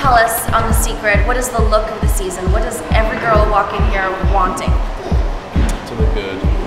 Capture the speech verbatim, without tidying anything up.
tell us on The Secret, what is the look of the season? What does every girl walk in here wanting? To look good.